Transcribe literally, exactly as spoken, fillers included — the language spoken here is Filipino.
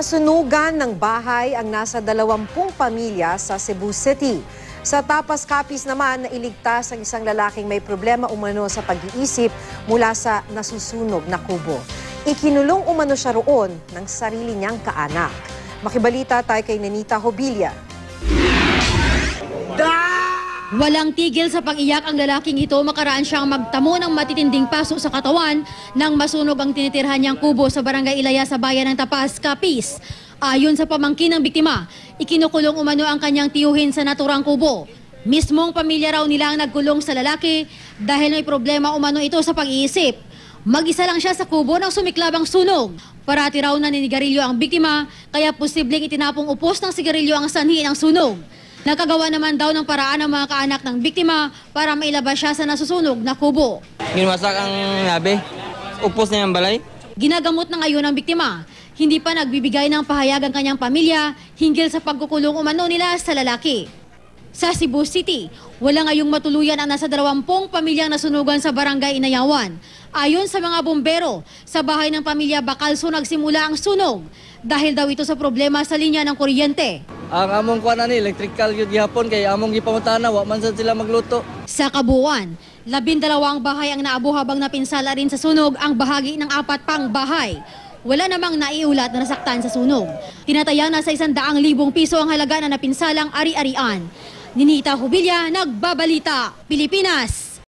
Sunugan ng bahay ang nasa dalawampung pamilya sa Cebu City. Sa Tapas Capiz naman, nailigtas ang isang lalaking may problema umano sa pag-iisip mula sa nasusunog na kubo. Ikinulong umano siya roon ng sarili niyang kaanak. Makibalita tayo kay Nenita Hobilla. Walang tigil sa pag-iyak ang lalaking ito, makaraan siyang magtamo ng matitinding paso sa katawan nang masunog ang tinitirhan niyang kubo sa barangay Ilaya sa bayan ng Tapas Capiz. Ayon sa pamangkin ng biktima, ikinukulong umano ang kanyang tiyuhin sa naturang kubo. Mismong pamilya raw nila ang nagkulong sa lalaki dahil may problema umano ito sa pag-iisip. Mag-isa lang siya sa kubo nang sumiklab ang sunog. Parati raw naninigarilyo ang biktima, kaya posibleng itinapong upos ng sigarilyo ang sanhi ng sunog. Nakagawa naman daw ng paraan ng mga kaanak ng biktima para mailabas siya sa nasusunog na kubo. Ginwasak ang nabe, upos na yung balay. Ginagamot na ngayon ang biktima. Hindi pa nagbibigay ng pahayag ang kanyang pamilya hinggil sa pagkukulong umano nila sa lalaki. Sa Cebu City, wala ngayong matuluyan ang nasa dalawampung pamilyang nasunugan sa barangay Inayawan. Ayon sa mga bumbero, sa bahay ng pamilya Bacalso nagsimula ang sunog dahil daw ito sa problema sa linya ng kuryente. Ang among kuan ani electrical yun gihapon kay among gipamutana wa man sad sila magluto. Sa kabuuan, labindalawang bahay ang naabo habang napinsala rin sa sunog ang bahagi ng apat pang bahay. Wala namang naiulat na nasaktan sa sunog. Tinatayang nasa isang daang libong piso ang halaga na napinsalang ari-arian. Nenita Hobilla, Nagbabalita, Pilipinas.